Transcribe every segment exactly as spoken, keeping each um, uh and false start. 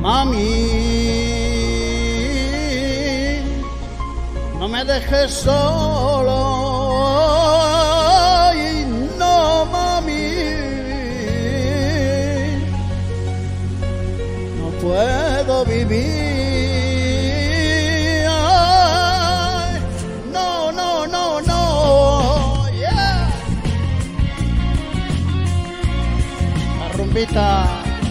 Mami, no me dejes solo, y no, mami, no puedo vivir. Ay, no, no, no, no, yeah. La rumbita.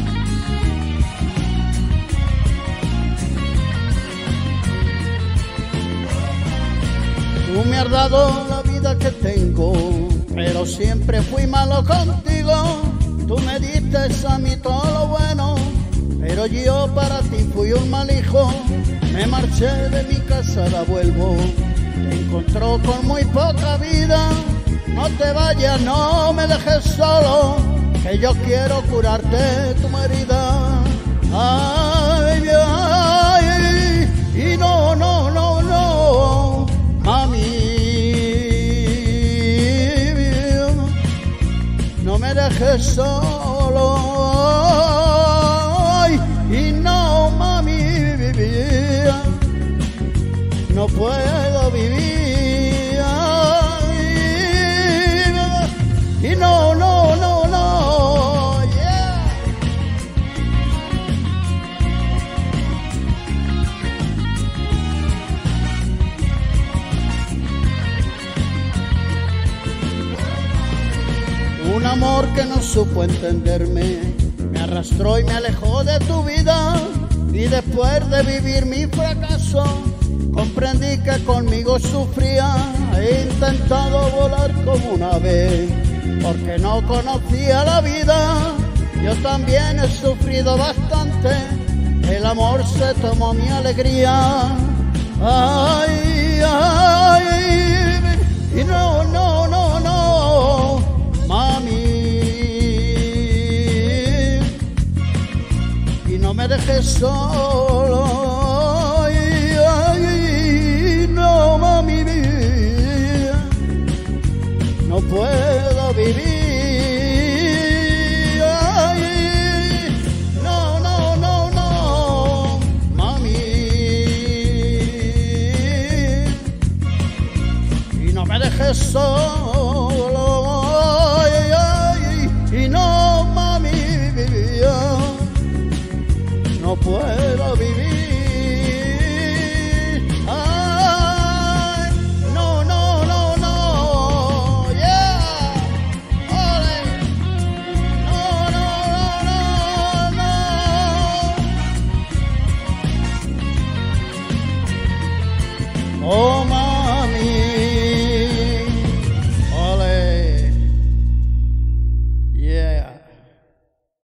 Tú me has dado la vida que tengo, pero siempre fui malo contigo. Tú me diste a mí todo lo bueno, pero yo para ti fui un mal hijo. Me marché de mi casa, ahora vuelvo. Te encontró con muy poca vida. No te vayas, no me dejes solo, que yo quiero curarte tu herida. Ay, ay, y no, no, no, no. Mami, no me dejes solo, ay, y no, mami, no puedo vivir, ay, y no, no, no, no, yeah. Un amor que no supo entenderme, me arrastró y me alejó de tu vida. Y después de vivir mi fracaso, comprendí que conmigo sufría. He intentado volar como una ave, porque no conocía la vida. Yo también he sufrido bastante, el amor se tomó mi alegría. Ay, ay, y no, no, no, no, mami, y no me dejes solo, ay, ay, no, mami, no puedo vivir, ay, no, no, no, no, mami, y no me dejes solo, ay, ay, y no, mami, no puedo vivir.